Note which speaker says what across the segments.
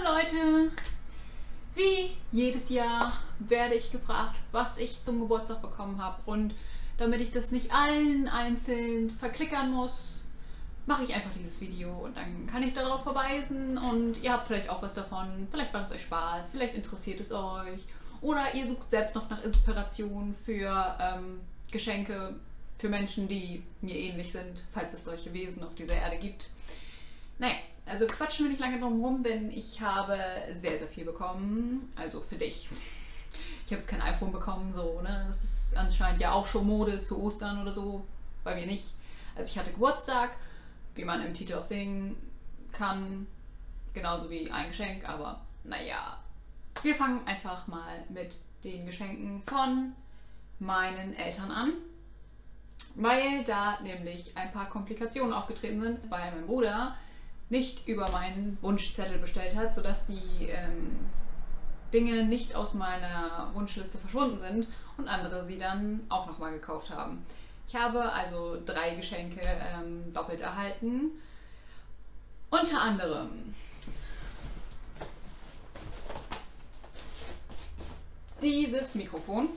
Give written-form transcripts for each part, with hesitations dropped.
Speaker 1: Leute! Wie jedes Jahr werde ich gefragt, was ich zum Geburtstag bekommen habe. Und damit ich das nicht allen einzeln verklickern muss, mache ich einfach dieses Video und dann kann ich darauf verweisen und ihr habt vielleicht auch was davon. Vielleicht macht es euch Spaß, vielleicht interessiert es euch. Oder ihr sucht selbst noch nach Inspiration für Geschenke für Menschen, die mir ähnlich sind, falls es solche Wesen auf dieser Erde gibt. Naja, also quatschen wir nicht lange drum rum, denn ich habe sehr, sehr viel bekommen. Also für dich. Ich habe jetzt kein iPhone bekommen, so, ne? Das ist anscheinend ja auch schon Mode zu Ostern oder so. Bei mir nicht. Also ich hatte Geburtstag, wie man im Titel auch sehen kann. Genauso wie ein Geschenk, aber naja. Wir fangen einfach mal mit den Geschenken von meinen Eltern an. Weil da nämlich ein paar Komplikationen aufgetreten sind, weil mein Bruder nicht über meinen Wunschzettel bestellt hat, sodass die Dinge nicht aus meiner Wunschliste verschwunden sind und andere sie dann auch nochmal gekauft haben. Ich habe also 3 Geschenke doppelt erhalten. Unter anderem dieses Mikrofon.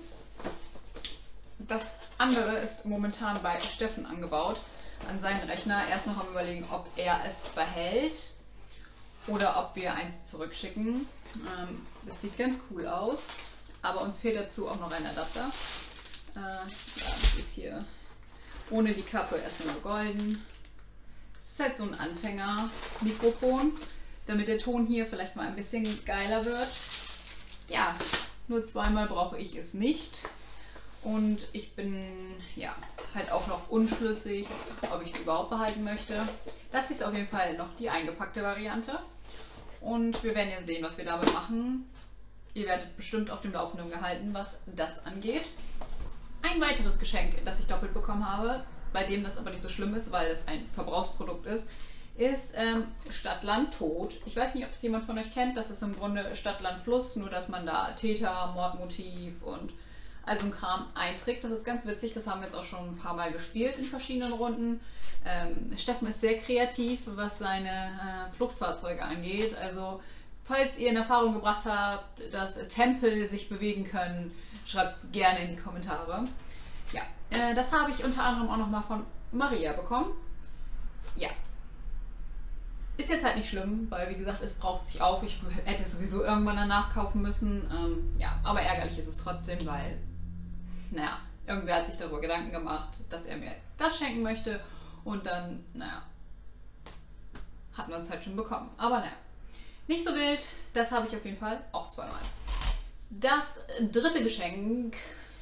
Speaker 1: Das andere ist momentan bei Steffen angebaut an seinen Rechner. Er ist noch am Überlegen, ob er es behält oder ob wir eins zurückschicken. Das sieht ganz cool aus, aber uns fehlt dazu auch noch ein Adapter. Ja, das ist hier ohne die Kappe erstmal nur golden. Es ist halt so ein Anfänger-Mikrofon, damit der Ton hier vielleicht mal ein bisschen geiler wird. Ja, nur zweimal brauche ich es nicht. Und ich bin ja halt auch noch unschlüssig, ob ich es überhaupt behalten möchte. Das ist auf jeden Fall noch die eingepackte Variante. Und wir werden jetzt sehen, was wir damit machen. Ihr werdet bestimmt auf dem Laufenden gehalten, was das angeht. Ein weiteres Geschenk, das ich doppelt bekommen habe, bei dem das aber nicht so schlimm ist, weil es ein Verbrauchsprodukt ist Stadt, Land, Tod. Ich weiß nicht, ob es jemand von euch kennt. Das ist im Grunde Stadt, Land, Fluss, nur dass man da Täter, Mordmotiv und also ein Kram einträgt. Das ist ganz witzig, das haben wir jetzt auch schon ein paar Mal gespielt in verschiedenen Runden. Steffen ist sehr kreativ, was seine Fluchtfahrzeuge angeht. Also falls ihr in Erfahrung gebracht habt, dass Tempel sich bewegen können, schreibt es gerne in die Kommentare. Ja, das habe ich unter anderem auch nochmal von Maria bekommen. Ja. Ist jetzt halt nicht schlimm, weil wie gesagt, es braucht sich auf. Ich hätte es sowieso irgendwann danach kaufen müssen. Ja, aber ärgerlich ist es trotzdem, weil naja, irgendwer hat sich darüber Gedanken gemacht, dass er mir das schenken möchte und dann, naja, hatten wir uns halt schon bekommen. Aber naja, nicht so wild, das habe ich auf jeden Fall auch zweimal. Das dritte Geschenk,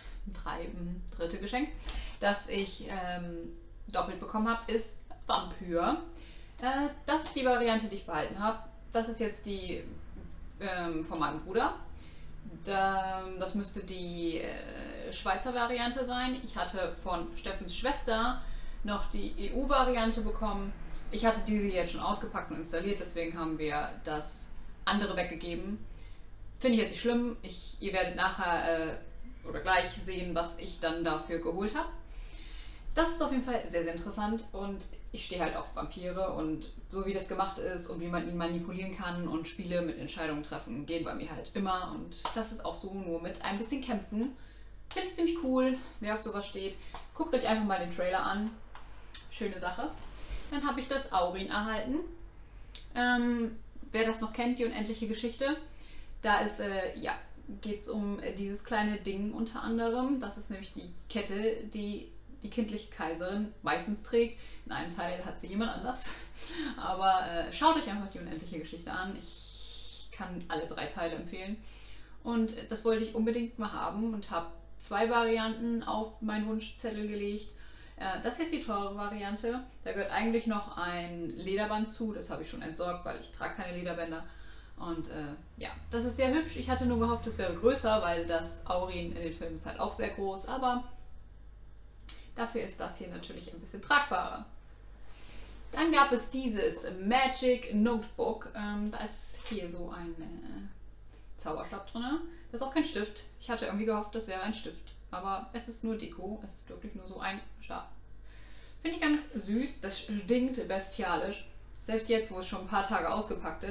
Speaker 1: das ich doppelt bekommen habe, ist Vampyr. Das ist die Variante, die ich behalten habe. Das ist jetzt die von meinem Bruder. Das müsste die Schweizer Variante sein. Ich hatte von Steffens Schwester noch die EU-Variante bekommen. Ich hatte diese jetzt schon ausgepackt und installiert, deswegen haben wir das andere weggegeben. Finde ich jetzt nicht schlimm. Ihr werdet nachher oder gleich sehen, was ich dann dafür geholt habe. Das ist auf jeden Fall sehr, sehr interessant und ich stehe halt auf Vampire und so wie das gemacht ist und wie man ihn manipulieren kann und Spiele mit Entscheidungen treffen, gehen bei mir halt immer und das ist auch so nur mit ein bisschen Kämpfen. Finde ich ziemlich cool, wer auf sowas steht. Guckt euch einfach mal den Trailer an. Schöne Sache. Dann habe ich das Aurin erhalten. Wer das noch kennt, die unendliche Geschichte, da ist, ja, geht es um dieses kleine Ding unter anderem. Das ist nämlich die Kette, die die kindliche Kaiserin meistens trägt. In einem Teil hat sie jemand anders. Aber schaut euch einfach die unendliche Geschichte an. Ich kann alle 3 Teile empfehlen. Und das wollte ich unbedingt mal haben und habe 2 Varianten auf meinen Wunschzettel gelegt. Das hier ist die teure Variante. Da gehört eigentlich noch ein Lederband zu. Das habe ich schon entsorgt, weil ich trage keine Lederbänder. Und ja, das ist sehr hübsch. Ich hatte nur gehofft, es wäre größer, weil das Aurin in den Filmen ist halt auch sehr groß. Aber dafür ist das hier natürlich ein bisschen tragbarer. Dann gab es dieses Magic Notebook. Da ist hier so ein Zauberstab drin. Das ist auch kein Stift. Ich hatte irgendwie gehofft, das wäre ein Stift. Aber es ist nur Deko. Es ist wirklich nur so ein Stab. Finde ich ganz süß. Das stinkt bestialisch. Selbst jetzt, wo es schon ein paar Tage ausgepackt ist,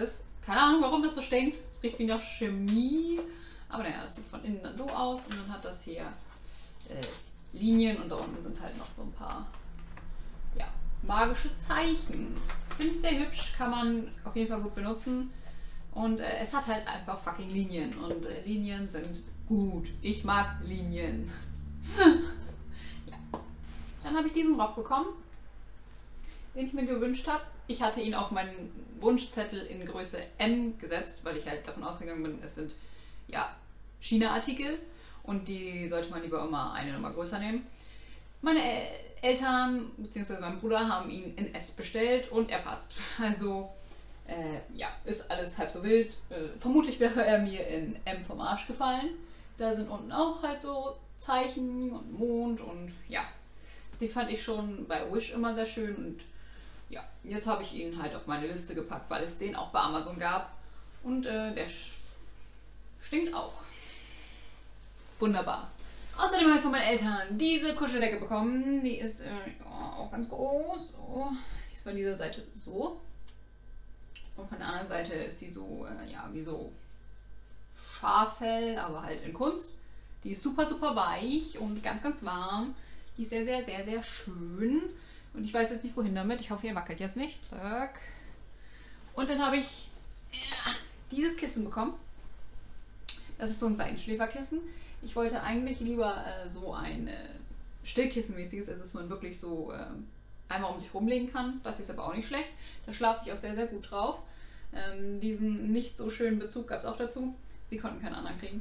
Speaker 1: Keine Ahnung, warum das so stinkt. Es riecht wie nach Chemie. Aber naja, das sieht von innen dann so aus. Und dann hat das hier Linien und da unten sind halt noch so ein paar ja, magische Zeichen. Ich finde es sehr hübsch, kann man auf jeden Fall gut benutzen. Und es hat halt einfach fucking Linien. Und Linien sind gut. Ich mag Linien. Ja. Dann habe ich diesen Rock bekommen, den ich mir gewünscht habe. Ich hatte ihn auf meinen Wunschzettel in Größe M gesetzt, weil ich halt davon ausgegangen bin, es sind ja China-Artikel und die sollte man lieber immer eine Nummer größer nehmen. Meine Eltern bzw. mein Bruder haben ihn in S bestellt und er passt. Also ja, ist alles halb so wild. Vermutlich wäre er mir in M vom Arsch gefallen. Da sind unten auch halt so Zeichen und Mond und ja, die fand ich schon bei Wish immer sehr schön und ja, jetzt habe ich ihn halt auf meine Liste gepackt, weil es den auch bei Amazon gab und der stinkt auch. Wunderbar. Außerdem habe ich von meinen Eltern diese Kuscheldecke bekommen. Die ist auch ganz groß. Oh, die ist von dieser Seite so. Und von der anderen Seite ist die so, ja, wie so Schaffell, aber halt in Kunst. Die ist super, super weich und ganz, ganz warm. Die ist sehr, sehr, sehr, sehr schön. Und ich weiß jetzt nicht, wohin damit. Ich hoffe, ihr wackelt jetzt nicht. Zack. Und dann habe ich dieses Kissen bekommen. Das ist so ein Seidenschläferkissen. Ich wollte eigentlich lieber so ein Stillkissenmäßiges, also dass man wirklich so einmal um sich rumlegen kann. Das ist aber auch nicht schlecht. Da schlafe ich auch sehr, sehr gut drauf. Diesen nicht so schönen Bezug gab es auch dazu. Sie konnten keinen anderen kriegen.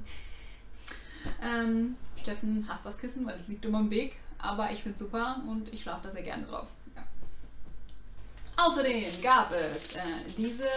Speaker 1: Steffen hasst das Kissen, weil es liegt immer im Weg. Aber ich finde es super und ich schlafe da sehr gerne drauf. Ja. Außerdem gab es diese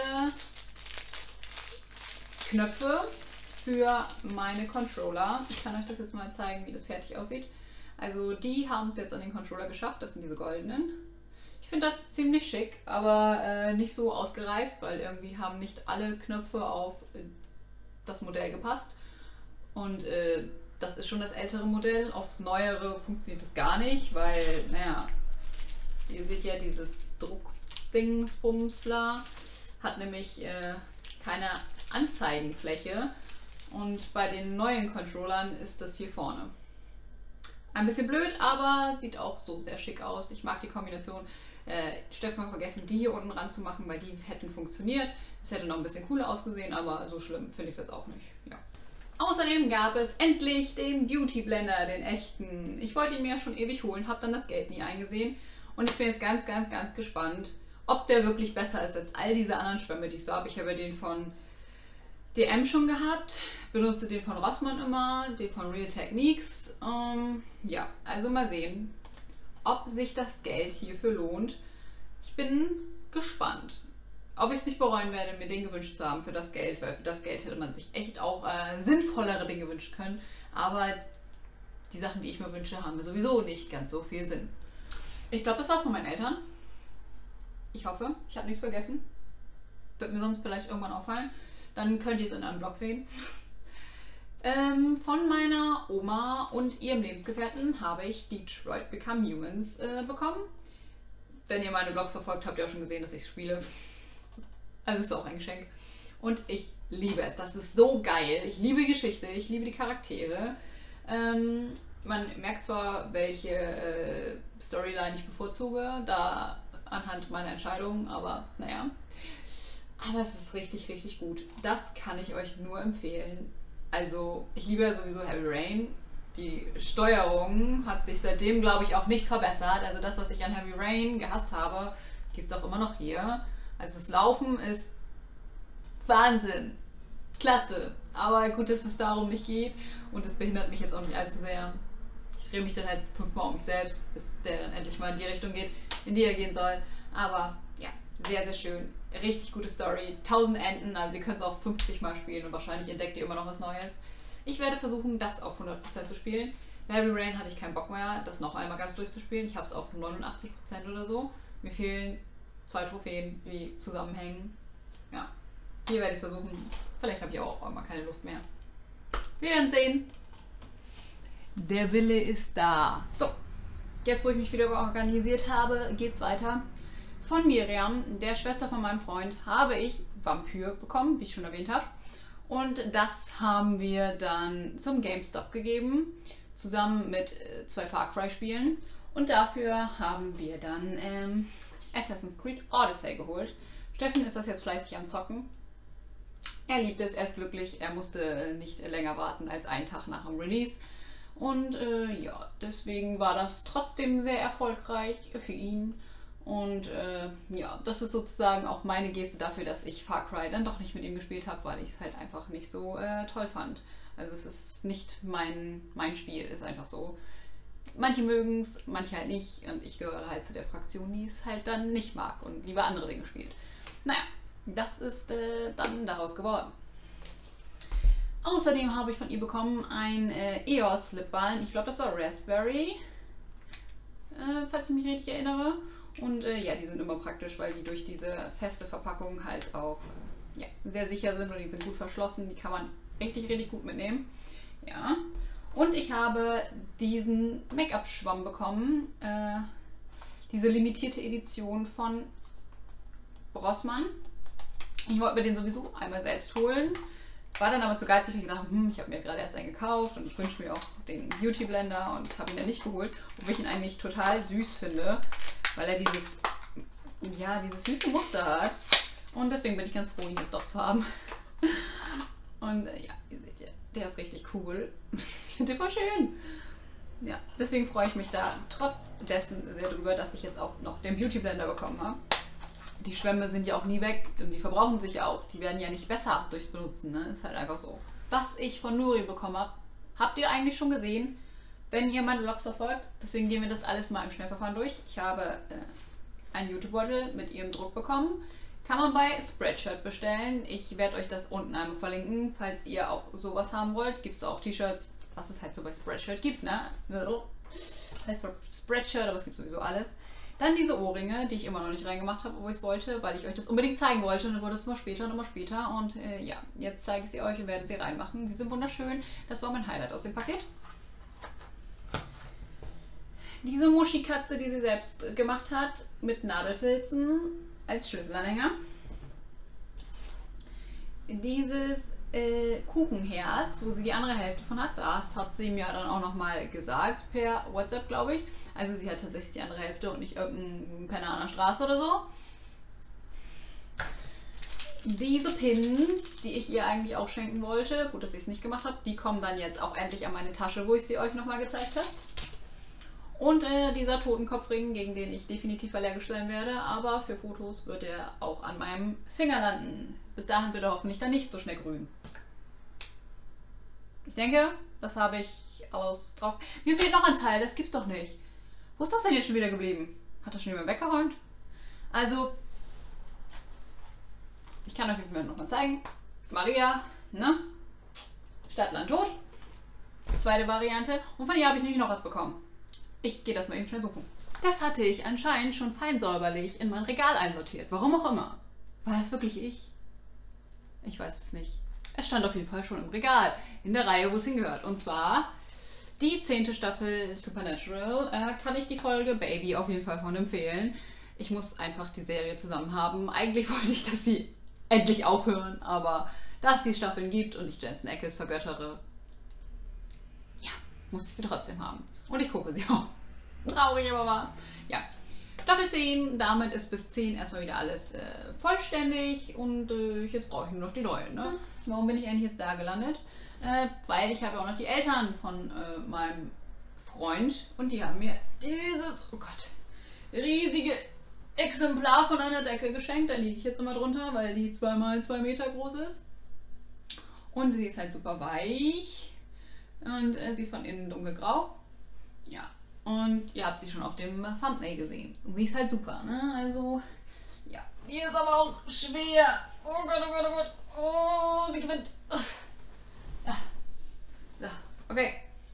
Speaker 1: Knöpfe für meine Controller. Ich kann euch das jetzt mal zeigen, wie das fertig aussieht. Also die haben es jetzt an den Controller geschafft. Das sind diese goldenen. Ich finde das ziemlich schick, aber nicht so ausgereift, weil irgendwie haben nicht alle Knöpfe auf das Modell gepasst. Und das ist schon das ältere Modell. Aufs neuere funktioniert es gar nicht, weil, naja, ihr seht ja dieses Druckdingsbumsbla hat nämlich keine Anzeigenfläche. Und bei den neuen Controllern ist das hier vorne. Ein bisschen blöd, aber sieht auch so sehr schick aus. Ich mag die Kombination. Steffen hat vergessen, die hier unten ranzumachen, weil die hätten funktioniert. Es hätte noch ein bisschen cooler ausgesehen, aber so schlimm finde ich es jetzt auch nicht. Ja. Außerdem gab es endlich den Beauty Blender, den echten. Ich wollte ihn mir ja schon ewig holen, habe dann das Geld nie eingesehen. Und ich bin jetzt ganz, ganz, ganz gespannt, ob der wirklich besser ist als all diese anderen Schwämme, die ich so habe. Ich habe ja den von DM schon gehabt, benutze den von Rossmann immer, den von Real Techniques. Ja, also mal sehen, ob sich das Geld hierfür lohnt. Ich bin gespannt. Ob ich es nicht bereuen werde, mir den gewünscht zu haben für das Geld, weil für das Geld hätte man sich echt auch sinnvollere Dinge wünschen können. Aber die Sachen, die ich mir wünsche, haben mir sowieso nicht ganz so viel Sinn. Ich glaube, das war's von meinen Eltern. Ich hoffe, ich habe nichts vergessen. Wird mir sonst vielleicht irgendwann auffallen. Dann könnt ihr es in einem Vlog sehen. Von meiner Oma und ihrem Lebensgefährten habe ich Detroit Become Humans bekommen. Wenn ihr meine Vlogs verfolgt, habt ihr auch schon gesehen, dass ich es spiele. Also ist auch ein Geschenk. Und ich liebe es. Das ist so geil. Ich liebe die Geschichte, ich liebe die Charaktere. Man merkt zwar, welche Storyline ich bevorzuge, da anhand meiner Entscheidungen, aber naja. Aber es ist richtig, richtig gut. Das kann ich euch nur empfehlen. Also, ich liebe ja sowieso Heavy Rain. Die Steuerung hat sich seitdem, glaube ich, auch nicht verbessert. Also das, was ich an Heavy Rain gehasst habe, gibt es auch immer noch hier. Also das Laufen ist Wahnsinn. Klasse. Aber gut, dass es darum nicht geht. Und es behindert mich jetzt auch nicht allzu sehr. Ich drehe mich dann halt 5-mal um mich selbst, bis der dann endlich mal in die Richtung geht, in die er gehen soll. Aber ja, sehr, sehr schön. Richtig gute Story. 1000 Enden, also ihr könnt es auch 50 Mal spielen und wahrscheinlich entdeckt ihr immer noch was Neues. Ich werde versuchen, das auf 100% zu spielen. Bei Heavy Rain hatte ich keinen Bock mehr, das noch einmal ganz durchzuspielen. Ich habe es auf 89% oder so. Mir fehlen 2 Trophäen, die zusammenhängen. Ja, hier werde ich es versuchen. Vielleicht habe ich auch mal keine Lust mehr. Wir werden sehen. Der Wille ist da. So, jetzt wo ich mich wieder organisiert habe, geht's weiter Von Miriam, der Schwester von meinem Freund, habe ich Vampyr bekommen, wie ich schon erwähnt habe. Und das haben wir dann zum GameStop gegeben, zusammen mit 2 Far Cry Spielen. Und dafür haben wir dann Assassin's Creed Odyssey geholt. Steffen ist das jetzt fleißig am Zocken. Er liebt es, er ist glücklich, er musste nicht länger warten als einen Tag nach dem Release. Und ja, deswegen war das trotzdem sehr erfolgreich für ihn. Und ja, das ist sozusagen auch meine Geste dafür, dass ich Far Cry dann doch nicht mit ihm gespielt habe, weil ich es halt einfach nicht so toll fand. Also es ist nicht mein Spiel, ist einfach so. Manche mögen es, manche halt nicht. Und ich gehöre halt zu der Fraktion, die es halt dann nicht mag und lieber andere Dinge spielt. Naja, das ist dann daraus geworden. Außerdem habe ich von ihr bekommen ein EOS Lipbalm. Ich glaube, das war Raspberry, falls ich mich richtig erinnere. Und ja, die sind immer praktisch, weil die durch diese feste Verpackung halt auch ja, sehr sicher sind und die sind gut verschlossen. Die kann man richtig gut mitnehmen. Ja. Und ich habe diesen Make-up-Schwamm bekommen. Diese limitierte Edition von Rossmann. Ich wollte mir den sowieso einmal selbst holen. War dann aber zu geizig und gedacht, ich habe mir gerade erst einen gekauft und ich wünsche mir auch den Beauty Blender und habe ihn dann nicht geholt. Obwohl ich ihn eigentlich total süß finde, weil er dieses süße Muster hat. Und deswegen bin ich ganz froh, ihn jetzt doch zu haben. Und ja, ihr seht ja, der ist richtig cool. Ich finde den voll schön. Ja, deswegen freue ich mich da trotz dessen sehr drüber, dass ich jetzt auch noch den Beauty Blender bekommen habe. Die Schwämme sind ja auch nie weg und die verbrauchen sich ja auch. Die werden ja nicht besser durchs Benutzen, ne? Ist halt einfach so. Was ich von Nuri bekommen habe, habt ihr eigentlich schon gesehen, wenn ihr meine Vlogs verfolgt. Deswegen gehen wir das alles mal im Schnellverfahren durch. Ich habe einen YouTube-Beutel mit ihrem Druck bekommen. Kann man bei Spreadshirt bestellen. Ich werde euch das unten einmal verlinken, falls ihr auch sowas haben wollt. Gibt es auch T-Shirts, was es halt so bei Spreadshirt gibt, ne? Das heißt zwar Spreadshirt, aber es gibt sowieso alles. Dann diese Ohrringe, die ich immer noch nicht reingemacht habe, obwohl ich es wollte, weil ich euch das unbedingt zeigen wollte. Und dann wurde es immer später und immer später. Und ja, jetzt zeige ich sie euch und werde sie reinmachen. Die sind wunderschön. Das war mein Highlight aus dem Paket. Diese Muschikatze, die sie selbst gemacht hat, mit Nadelfilzen als Schlüsselanhänger. Dieses Kuchenherz, wo sie die andere Hälfte von hat, das hat sie mir dann auch nochmal gesagt, per WhatsApp, glaube ich. Also sie hat tatsächlich die andere Hälfte und nicht irgendein Penner an der Straße oder so. Diese Pins, die ich ihr eigentlich auch schenken wollte, gut, dass ich es nicht gemacht habe, die kommen dann jetzt auch endlich an meine Tasche, wo ich sie euch nochmal gezeigt habe. Und dieser Totenkopfring, gegen den ich definitiv allergisch sein werde, aber für Fotos wird er auch an meinem Finger landen. Bis dahin wird er hoffentlich dann nicht so schnell grün. Ich denke, das habe ich alles drauf. Mir fehlt noch ein Teil, das gibt's doch nicht. Wo ist das denn jetzt schon wieder geblieben? Hat das schon jemand weggeräumt? Also, ich kann euch nochmal zeigen. Maria, ne? Stadt, Land, Tod. Zweite Variante. Und von ihr habe ich nämlich noch was bekommen. Ich gehe das mal eben schnell suchen. Das hatte ich anscheinend schon fein säuberlich in mein Regal einsortiert. Warum auch immer. War das wirklich ich? Ich weiß es nicht. Es stand auf jeden Fall schon im Regal. In der Reihe, wo es hingehört. Und zwar die 10. Staffel Supernatural. Kann ich die Folge Baby auf jeden Fall von empfehlen. Ich muss einfach die Serie zusammen haben. Eigentlich wollte ich, dass sie endlich aufhören. Aber da es die Staffeln gibt und ich Jensen Ackles vergöttere, ja, muss ich sie trotzdem haben. Und ich gucke sie auch. Traurig, aber wahr. Ja. Staffel 10, damit ist bis 10 erstmal wieder alles vollständig und jetzt brauche ich nur noch die neuen. Ne? Warum bin ich eigentlich jetzt da gelandet? Weil ich habe auch noch die Eltern von meinem Freund und die haben mir dieses, oh Gott, riesige Exemplar von einer Decke geschenkt. Da liege ich jetzt immer drunter, weil die 2 mal 2 Meter groß ist. Und sie ist halt super weich und sie ist von innen dunkelgrau. Ja. Und ihr habt sie schon auf dem Thumbnail gesehen. Und sie ist halt super, ne? Also, ja. Die ist aber auch schwer. Oh Gott, oh Gott, oh Gott. Oh, sie gewinnt. Ja. So, okay.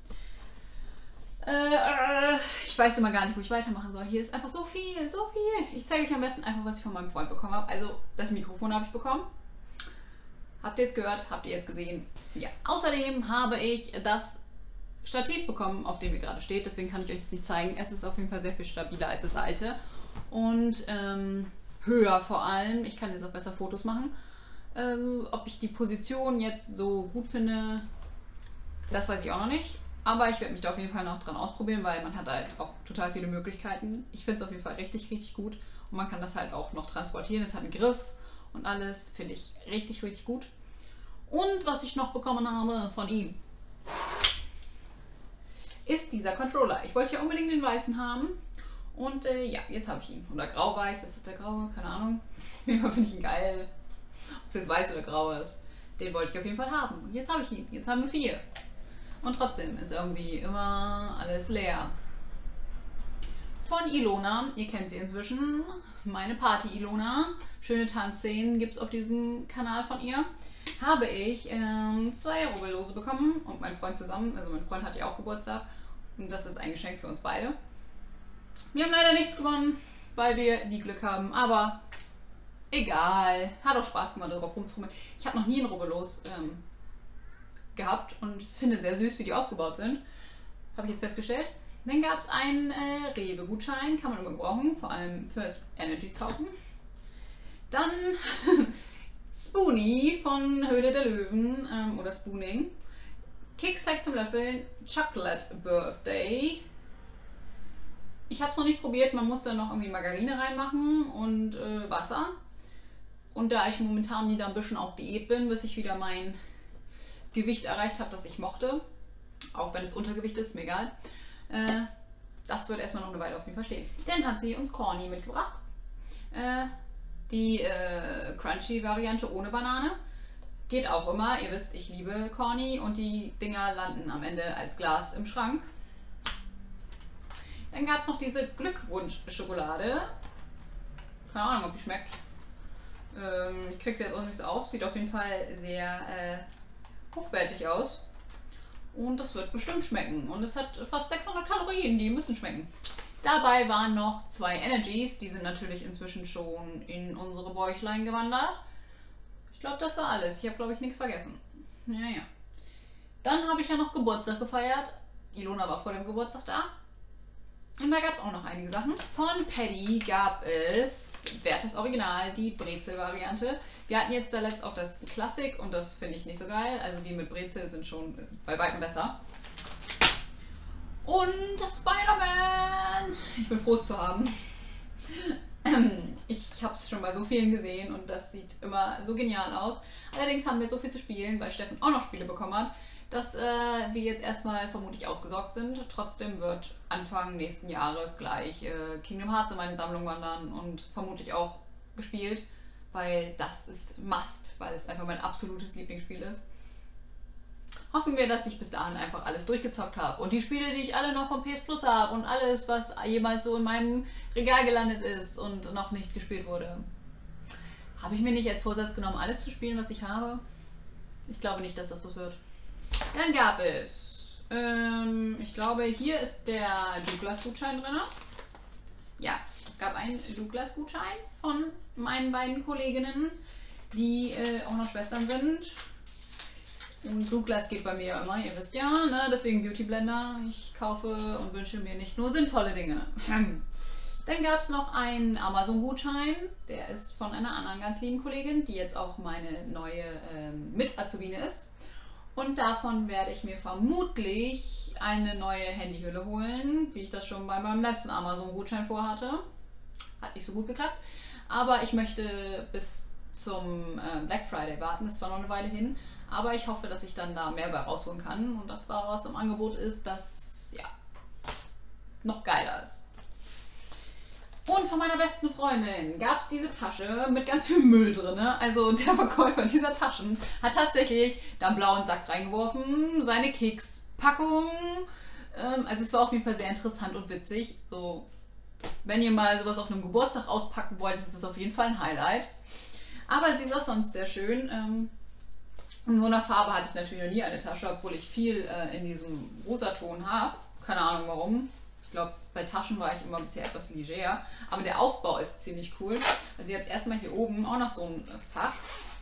Speaker 1: Ich weiß immer gar nicht, wo ich weitermachen soll. Hier ist einfach so viel, so viel. Ich zeige euch am besten einfach, was ich von meinem Freund bekommen habe. Also, das Mikrofon habe ich bekommen. Habt ihr jetzt gehört? Habt ihr jetzt gesehen? Ja. Außerdem habe ich das Stativ bekommen, auf dem ihr gerade steht. Deswegen kann ich euch das nicht zeigen. Es ist auf jeden Fall sehr viel stabiler als das alte. und höher vor allem. Ich kann jetzt auch besser Fotos machen. Ob ich die Position jetzt so gut finde, das weiß ich auch noch nicht. Aber ich werde mich da auf jeden Fall noch dran ausprobieren, weil man hat halt auch total viele Möglichkeiten. Ich finde es auf jeden Fall richtig, richtig gut. Und man kann das halt auch noch transportieren. Es hat einen Griff und alles. Finde ich richtig, richtig gut. Und was ich noch bekommen habe von ihm, ist dieser Controller. Ich wollte ja unbedingt den weißen haben. Und ja, jetzt habe ich ihn. Oder grau-weiß, ist das der graue? Keine Ahnung. Immer finde ich ihn geil. Ob es jetzt weiß oder grau ist. Den wollte ich auf jeden Fall haben. Und jetzt habe ich ihn. Jetzt haben wir 4. Und trotzdem ist irgendwie immer alles leer. Von Ilona, ihr kennt sie inzwischen, meine Party-Ilona, schöne Tanzszenen gibt es auf diesem Kanal von ihr, habe ich 2 Rubbellose bekommen und mein Freund zusammen, also mein Freund hat ja auch Geburtstag und das ist ein Geschenk für uns beide. Wir haben leider nichts gewonnen, weil wir nie Glück haben, aber egal, hat auch Spaß gemacht, darauf rumzurummeln. Ich habe noch nie einen Rubbellos gehabt und finde sehr süß, wie die aufgebaut sind. Habe ich jetzt festgestellt. Dann gab es einen Rewe-Gutschein, kann man immer gebrauchen, vor allem fürs Energies kaufen. Dann Spoonie von Höhle der Löwen oder Spooning. Keksteig zum Löffeln, Chocolate Birthday. Ich habe es noch nicht probiert, man muss dann noch irgendwie Margarine reinmachen und Wasser. Und da ich momentan wieder ein bisschen auf Diät bin, bis ich wieder mein Gewicht erreicht habe, das ich mochte, auch wenn es Untergewicht ist, mir egal. Das wird erstmal noch eine Weile auf jeden Fall stehen. Dann hat sie uns Corny mitgebracht. Die Crunchy-Variante ohne Banane. Geht auch immer. Ihr wisst, ich liebe Corny und die Dinger landen am Ende als Glas im Schrank. Dann gab es noch diese Glückwunsch-Schokolade. Keine Ahnung, ob die schmeckt. Ich kriege sie jetzt auch nicht so auf. Sieht auf jeden Fall sehr hochwertig aus. Und das wird bestimmt schmecken. Und es hat fast 600 Kalorien, die müssen schmecken. Dabei waren noch 2 Energies. Die sind natürlich inzwischen schon in unsere Bäuchlein gewandert. Ich glaube, das war alles. Ich habe, glaube ich, nichts vergessen. Ja, ja. Dann habe ich ja noch Geburtstag gefeiert. Ilona war vor dem Geburtstag da. Und da gab es auch noch einige Sachen. Von Paddy gab es Werthes Original, die Brezel-Variante. Wir hatten jetzt zuletzt auch das Classic und das finde ich nicht so geil. Also die mit Brezel sind schon bei weitem besser. Und das Spider-Man. Ich bin froh, es zu haben. Ich habe es schon bei so vielen gesehen und das sieht immer so genial aus. Allerdings haben wir so viel zu spielen, weil Steffen auch noch Spiele bekommen hat, dass wir jetzt erstmal vermutlich ausgesorgt sind. Trotzdem wird Anfang nächsten Jahres gleich Kingdom Hearts in meine Sammlung wandern und vermutlich auch gespielt, weil das ist Must, weil es einfach mein absolutes Lieblingsspiel ist. Hoffen wir, dass ich bis dahin einfach alles durchgezockt habe und die Spiele, die ich alle noch vom PS Plus habe und alles, was jemals so in meinem Regal gelandet ist und noch nicht gespielt wurde. Habe ich mir nicht als Vorsatz genommen, alles zu spielen, was ich habe? Ich glaube nicht, dass das so wird. Dann gab es, ich glaube, hier ist der Douglas-Gutschein drin. Ja, es gab einen Douglas-Gutschein von meinen beiden Kolleginnen, die auch noch Schwestern sind. Und Douglas geht bei mir ja immer, ihr wisst ja, ne? Deswegen Beauty Blender. Ich kaufe und wünsche mir nicht nur sinnvolle Dinge. Dann gab es noch einen Amazon-Gutschein, der ist von einer anderen ganz lieben Kollegin, die jetzt auch meine neue Mit-Azubine ist. Und davon werde ich mir vermutlich eine neue Handyhülle holen, wie ich das schon bei meinem letzten Amazon-Gutschein vorhatte. Hat nicht so gut geklappt. Aber ich möchte bis zum Black Friday warten, das ist zwar noch eine Weile hin, aber ich hoffe, dass ich dann da mehr bei rausholen kann und dass da was im Angebot ist, das ja noch geiler ist. Und von meiner besten Freundin gab es diese Tasche mit ganz viel Müll drin. Also der Verkäufer dieser Taschen hat tatsächlich da einen blauen Sack reingeworfen, seine Kekspackung. Also es war auf jeden Fall sehr interessant und witzig. So, wenn ihr mal sowas auf einem Geburtstag auspacken wollt, ist es auf jeden Fall ein Highlight. Aber sie ist auch sonst sehr schön. In so einer Farbe hatte ich natürlich noch nie eine Tasche, obwohl ich viel in diesem Rosaton habe. Keine Ahnung warum. Ich glaube, bei Taschen war ich immer bisher etwas leger. Aber der Aufbau ist ziemlich cool. Also ihr habt erstmal hier oben auch noch so ein Fach.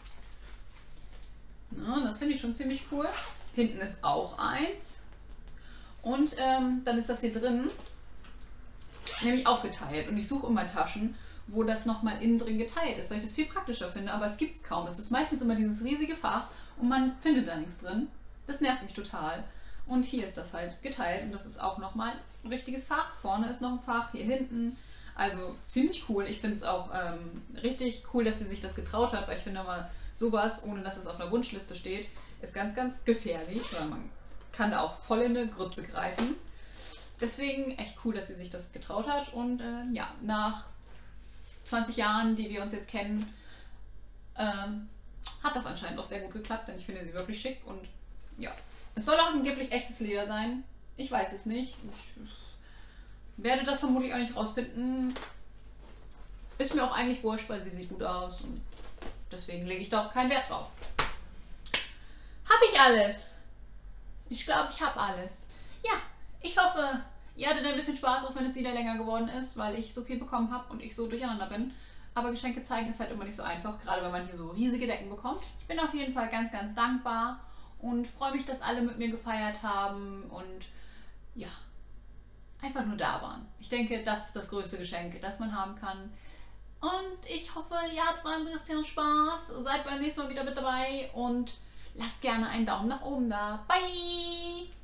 Speaker 1: Na, das finde ich schon ziemlich cool. Hinten ist auch eins. Und dann ist das hier drin. nämlich aufgeteilt. Und ich suche immer Taschen, wo das nochmal innen drin geteilt ist, weil ich das viel praktischer finde. Aber es gibt es kaum. Es ist meistens immer dieses riesige Fach und man findet da nichts drin. Das nervt mich total. Und hier ist das halt geteilt und das ist auch nochmal ein richtiges Fach. Vorne ist noch ein Fach, hier hinten. Also ziemlich cool. Ich finde es auch richtig cool, dass sie sich das getraut hat, weil ich finde mal sowas, ohne dass es auf einer Wunschliste steht, ist ganz, ganz gefährlich, weil man kann da auch voll in eine Grütze greifen. Deswegen echt cool, dass sie sich das getraut hat und ja, nach 20 Jahren, die wir uns jetzt kennen, hat das anscheinend auch sehr gut geklappt, denn ich finde sie wirklich schick und ja. Es soll auch angeblich echtes Leder sein. Ich weiß es nicht. Ich werde das vermutlich auch nicht rausfinden. Ist mir auch eigentlich wurscht, weil sie sieht gut aus und deswegen lege ich da auch keinen Wert drauf. Habe ich alles? Ich glaube, ich habe alles. Ja, ich hoffe, ihr hattet ein bisschen Spaß, auch wenn es wieder länger geworden ist, weil ich so viel bekommen habe und ich so durcheinander bin. Aber Geschenke zeigen ist halt immer nicht so einfach, gerade wenn man hier so riesige Decken bekommt. Ich bin auf jeden Fall ganz, ganz dankbar und freue mich, dass alle mit mir gefeiert haben und ja, einfach nur da waren. Ich denke, das ist das größte Geschenk, das man haben kann. Und ich hoffe, ihr hattet mal ein bisschen Spaß. Seid beim nächsten Mal wieder mit dabei und lasst gerne einen Daumen nach oben da. Bye!